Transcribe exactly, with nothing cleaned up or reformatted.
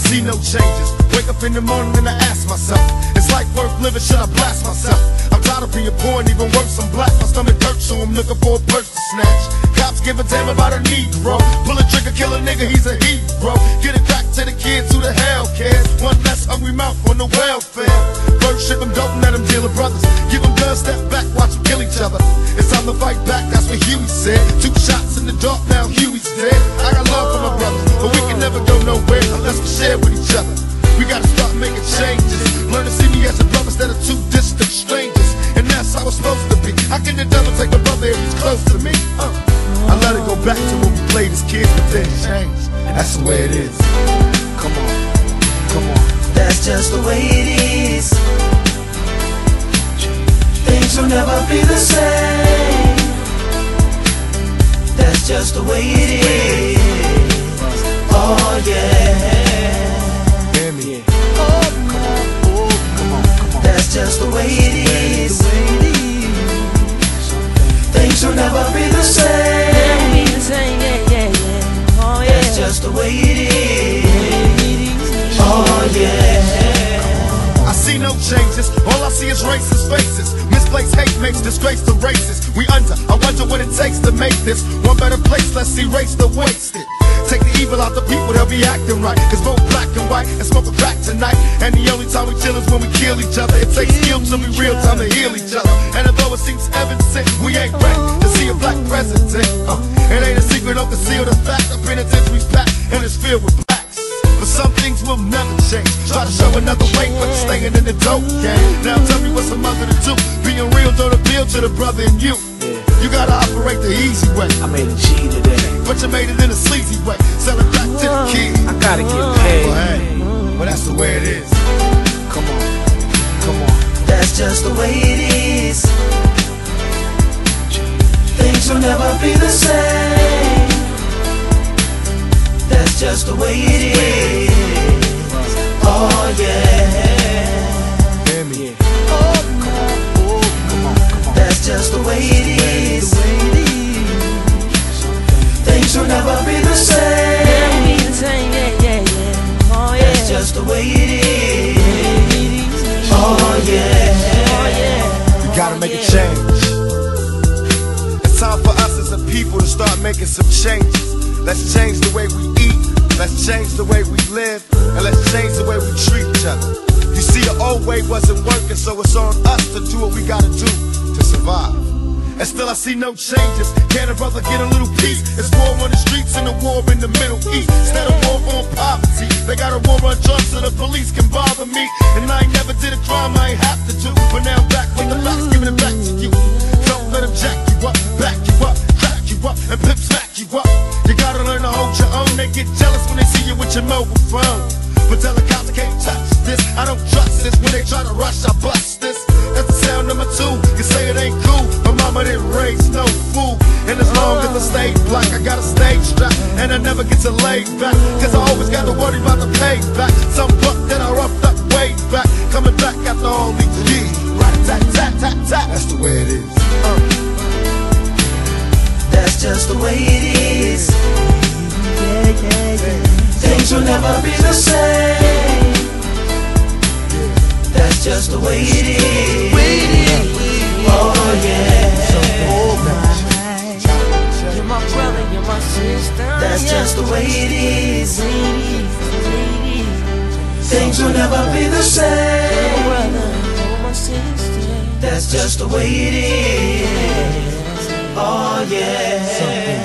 see no changes. Wake up in the morning and I ask myself, is life worth living? Should I blast myself? I'm tired of being poor and even worse, I'm black. My stomach hurts, so I'm looking for a purse to snatch. Cops give a damn about a Negro. Pull a trigger, kill a nigga, he's a hero. Get it back to the kids who the hell cares. One less hungry mouth on the welfare. First ship them, don't let them deal with brothers. Give them guns, step back, watch them kill each other. It's time to fight back, that's what Huey said. Two shots in the dark, now Huey's dead. I got love for my brothers, but we can never go nowhere unless we share with each other. We gotta start making changes. Learn to see me as a brother instead of two distant strangers. And that's how it's supposed to be. How can the devil take my brother if he's close to me? Uh, I let it go back to when we played as kids, but then changed. And that's the way it is. Come on, come on. That's just the way it is. Things will never be the same. That's just the way it is. Oh yeah. Hear me. Oh, come on, oh, come on, come on. That's just the way it is. Things will never be the same. That's just the way it is. Oh yeah. I see no changes, all I see is racist faces. Misplaced hate makes disgrace to races. We under, I wonder what it takes to make this one better place. Let's erase the wasted. Take the evil out the people, they'll be acting right. Cause both black and white and smoke a crack tonight. And the only time we chill is when we kill each other. It takes skill to be real time to heal each other. And although it seems evident, we ain't ready to see a black president. uh, It ain't a secret, don't conceal the fact. The penitentiary's packed and it's filled with blacks. But some things will never change. Try to show another way, but you're staying in the dope game. Now tell me what's a mother to do. Being real don't appeal to the brother in you. You gotta operate the easy way. I made a G today, but you made it in a sleazy way. Sell it back to the kids. I gotta get paid. Well, hey, well that's the way it is. Come on, come on. That's just the way it is. Things will never be the same. That's just the way it is. Oh yeah. Hear me. Oh, come on, oh, come on, come on. That's just the way it is. Things will never be the same. That's just the way it is. Oh yeah. We gotta make a change. It's time for us as a people to start making some changes. Let's change the way we eat, let's change the way we live, and let's change the way we treat each other. You see, the old way wasn't working, so it's on us to do what we gotta do to survive. And still I see no changes. Can a brother get a little peace? It's war on the streets and a war in the Middle East. Instead of war on poverty, they got a war on drugs so the police can bother me. And I ain't never did a crime I ain't have to do, but now I'm back with the facts, giving it back to you. Don't let them jack you up, back you up, crack you up, and pimp smack you up. You gotta learn to hold your own. They get jealous when they see you with your mobile phone. But tell the cops I can't touch this. I don't trust this. When they try to rush, I bust this. That's the sound number two. You say it ain't cool. My mama didn't raise no fool. And as long as I stay black, I got a stage strap. And I never get to lay back. Cause I always got to worry about the payback. Some buck that I roughed up way back. Coming back after all these years. Right, tat, tat, tat, tat. That's the way it is. Uh. That's just the way it is. Yeah, yeah, yeah. Things will never be the same. That's just the way it is. Oh yeah. You're my brother, you're my sister. That's just the way it is. Things will never be the same. That's just the way it is. Oh yeah.